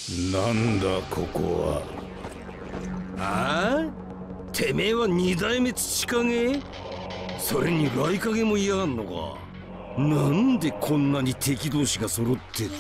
なんだここは。 ああ、てめえは二代目土影？それに雷影も嫌がんのか。なんでこんなに敵同士が揃ってって。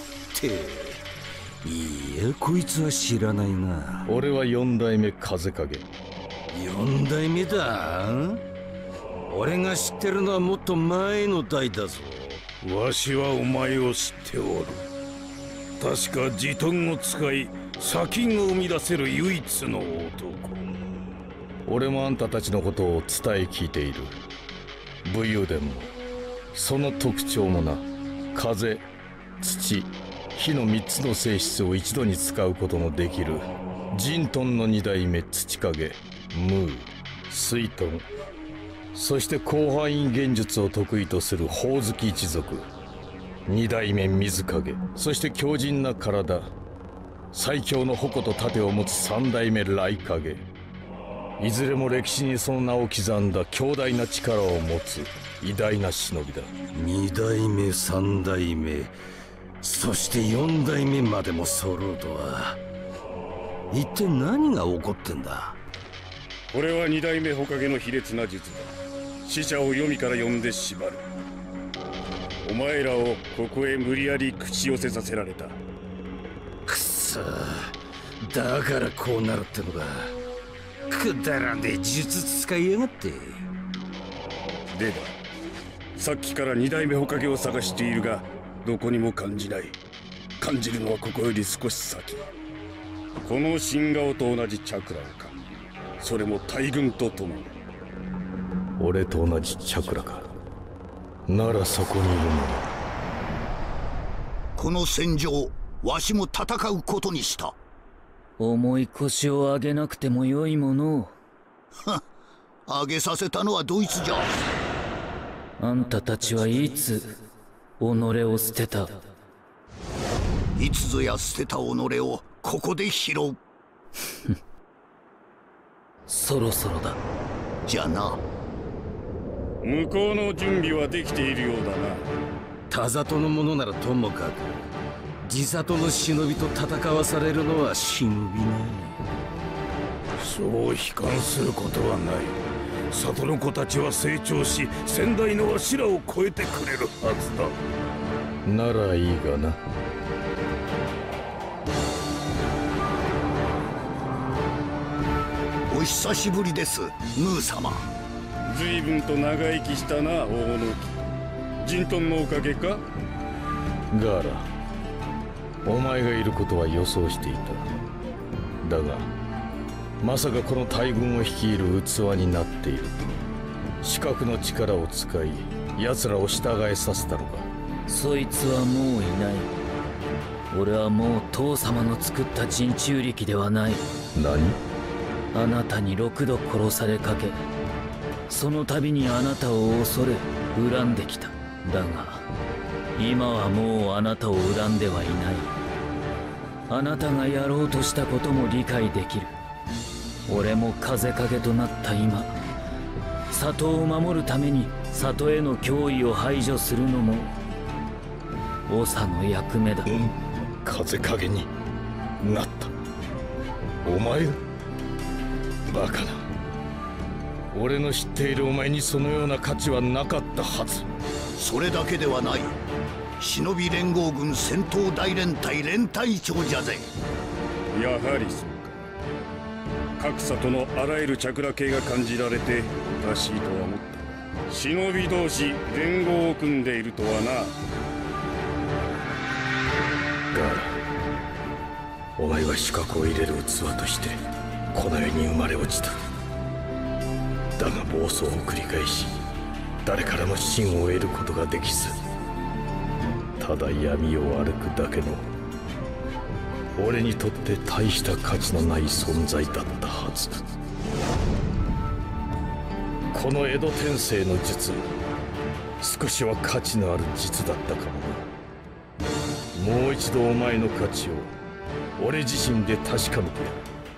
いや、こいつは知らないな。 俺は四代目風影。 四代目だ。俺が知ってるのはもっと前の代だぞ。 わしはお前を知っておる。確かジトンを使い砂金を生み出せる唯一の男。俺もあんたたちのことを伝え聞いている。武勇伝もその特徴もな。風、土、火の3つの性質を一度に使うことのできるジントンの二代目土影、ムー、水遁、そして広範囲幻術を得意とするホウズキ一族、二代目水影、そして強靭な体、最強の矛と盾を持つ三代目雷影。いずれも歴史にその名を刻んだ強大な力を持つ偉大な忍びだ。 二代目、三代目、そして四代目までも揃うとは。一体何が起こってんだ。 これは二代目火影の卑劣な術だ。死者を黄泉から呼んで縛る。お前らをここへ無理やり口寄せさせられた。 くそ、だからこうなるってのか。くだらねえ術使いやがって。 でだ、さっきから二代目火影を探しているがどこにも感じない。感じるのはここより少し先。この新顔と同じチャクラをか。それも大軍と共に。 俺と同じチャクラか。ならそこにいるのは。 この戦場、わしも戦うことにした。 重い腰を上げなくてもよいものを。 はっ、上げさせたのはどいつじゃ。 あんたたちはいつ己を捨てた。 いつぞや捨てた己をここで拾う。 そろそろだ。 じゃな。 向こうの準備はできているようだな。 田里の者ならともかく、地里の忍びと戦わされるのは忍びね。 そう悲観することはない。里の子たちは成長し、先代のわしらを超えてくれるはずだ。ならいいがな。 お久しぶりです、ムー様。 随分と長生きしたな、大物木。ジントンのおかげか。 ガーラ、お前がいることは予想していた。だがまさかこの大軍を率いる器になっていると。視覚の力を使い奴らを従えさせたのか。 そいつはもういない。俺はもう父様の作った人中力ではない。 何？ あなたに6度殺されかけ、その度にあなたを恐れ恨んできた。だが今はもうあなたを恨んではいない。あなたがやろうとしたことも理解できる。俺も風影となった今、里を守るために里への脅威を排除するのも長の役目だ。 風影になった。お前がバカな。俺の知っているお前にそのような価値はなかったはず。 それだけではない。忍び連合軍戦闘大連隊連隊長じゃぜ。 やはりそうか。各里のあらゆるチャクラ系が感じられておかしいとは思った。忍び同士連合を組んでいるとはな。 ガーラ、お前は視覚を入れる器としてこの世に生まれ落ちた。だが暴走を繰り返し、誰からも信を得ることができず、ただ闇を歩くだけの俺にとって大した価値のない存在だったはず。この江戸天聖の術、少しは価値のある術だったかもな。もう一度お前の価値を俺自身で確かめてやる。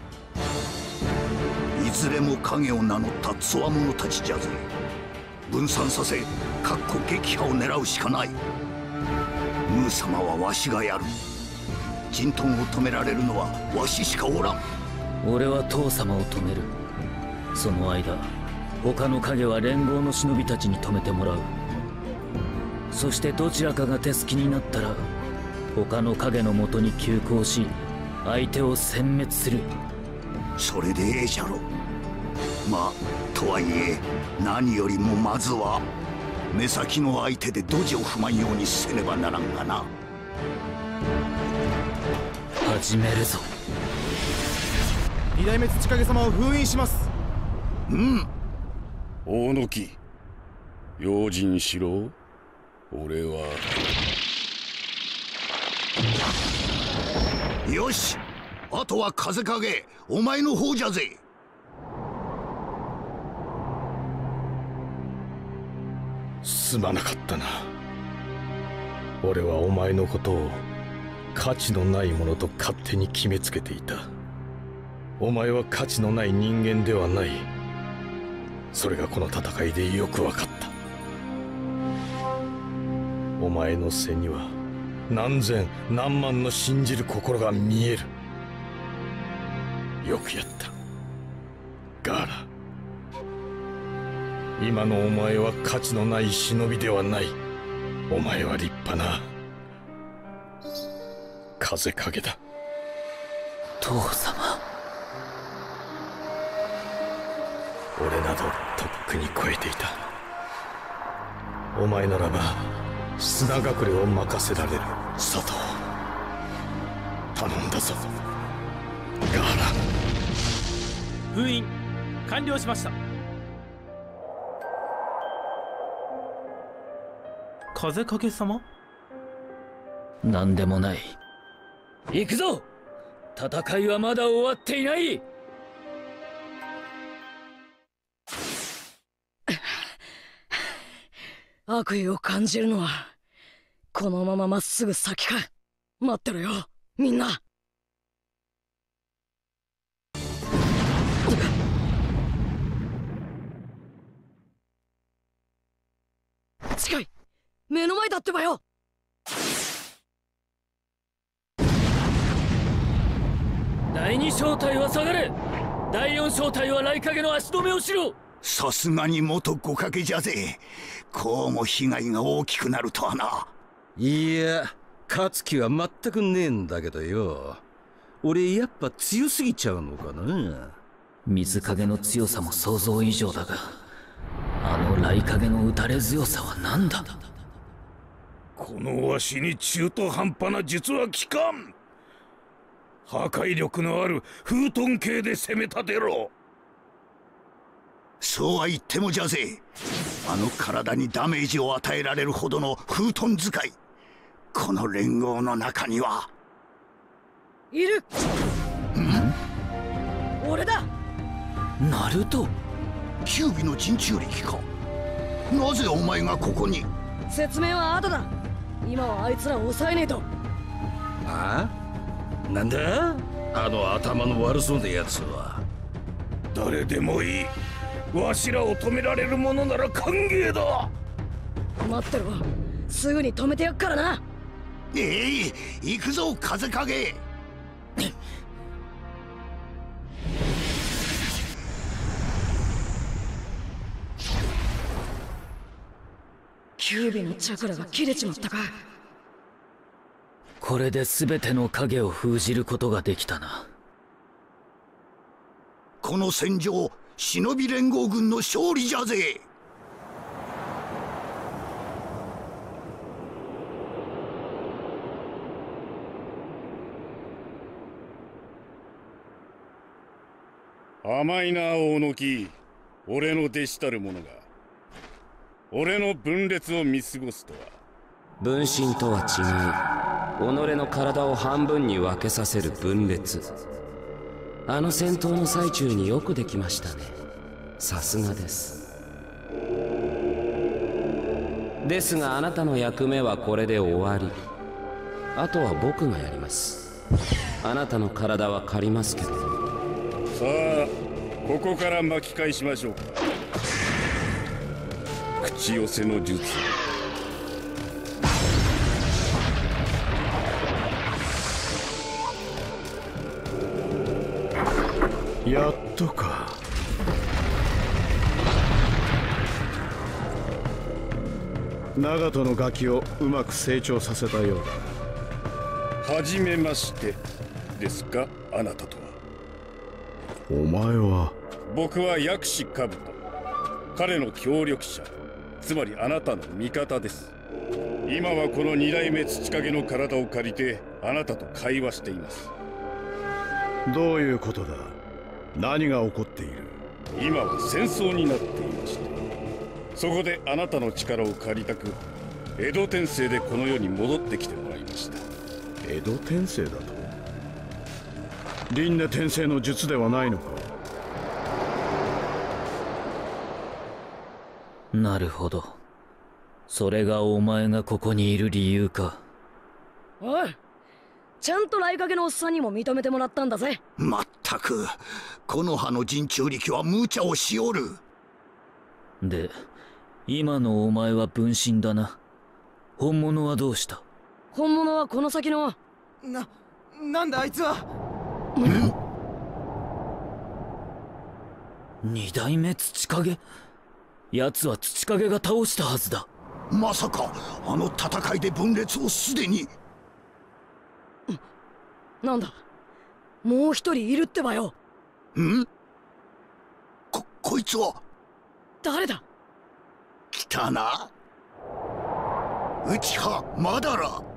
いずれも影を名乗ったつわものたちじゃぜ。分散させ、確固撃破を狙うしかない。ムー様はわしがやる。 ジントンを止められるのはわししかおらん。 俺は父様を止める。その間他の影は連合の忍びたちに止めてもらう。そしてどちらかが手すきになったら他の影のもとに急行し相手を殲滅する。 それでええじゃろ。まあとはいえ何よりもまずは目先の相手でドジを踏まんようにせねばならんがな。 始めるぞ。 二代目土影様を封印します。 大野木、用心しろ。俺はよし、あとは風影お前の方じゃぜ。 すまなかったな。俺はお前のことを価値のないものと勝手に決めつけていた。お前は価値のない人間ではない。それがこの戦いでよく分かった。お前の背には何千何万の信じる心が見える。よくやったガーラ。今のお前は価値のない忍びではない。お前は立派な風影だ。 父様。 俺などとっくに超えていた。お前ならば砂隠れを任せられる。佐藤、頼んだぞガーラ。 封印完了しました。風影様？ 何でもない。行くぞ。戦いはまだ終わっていない。 悪意を感じるのはこのまままっすぐ先か。待ってろよみんな。近い、目の前だってばよ。 第二小隊は下がれ。第四小隊は雷影の足止めをしろ。 さすがに元五影じゃぜ。こうも被害が大きくなるとはな。 いや、勝つ気は全くねえんだけどよ。俺やっぱ強すぎちゃうのかな。 水影の強さも想像以上だが、あの雷影の打たれ強さは何だ。 このわしに中途半端な術は効かん。破壊力のあるフートン系で攻め立てろ。 そうは言ってもじゃぜ。あの体にダメージを与えられるほどのフートン使い、この連合の中にはいる。俺だ。 ナルト。 九尾の陣中力か。なぜお前がここに。 説明は後だ。今はあいつらを抑えねえと。 ああ、なんだあの頭の悪そうなやつは。 誰でもいい。わしらを止められるものなら歓迎だ。 待ってろ、すぐに止めてやっからな。 行くぞ風影。 九尾のチャクラが切れちまったか。 これで全ての影を封じることができたな。 この戦場、忍び連合軍の勝利じゃぜ。 甘いな大野木。俺の弟子たる者が俺の分裂を見過ごすとは。 分身とは違い、己の体を半分に分けさせる分裂。あの戦闘の最中によくできましたね。さすがです。ですがあなたの役目はこれで終わり。あとは僕がやります。あなたの体は借りますけど。 さあ、ここから巻き返しましょうか。口寄せの術。 やっとか。長門のガキをうまく成長させたようだ。はじめましてですか、あなたとは。 お前は。 僕は薬師兜、彼の協力者、つまりあなたの味方です。今はこの二代目土影の体を借りてあなたと会話しています。 どういうことだ。何が起こっている。 今は戦争になっていまして、そこであなたの力を借りたく、江戸天聖でこの世に戻ってきてもらいました。 江戸天聖だと。輪廻天聖の術ではないのか。 なるほど。それがお前がここにいる理由か。 おい、ちゃんと雷影のおっさんにも認めてもらったんだぜ。 まったく、この葉の人中力は無茶をしおる。 で、今のお前は分身だな。本物はどうした。 本物はこの先の。 なんだあいつは。 二代目土影。奴は土影が倒したはずだ。 まさかあの戦いで分裂をすでに。 なんだ、もう一人いるってばよ。 ん？こいつは誰だ。 来たな、内葉マダラ。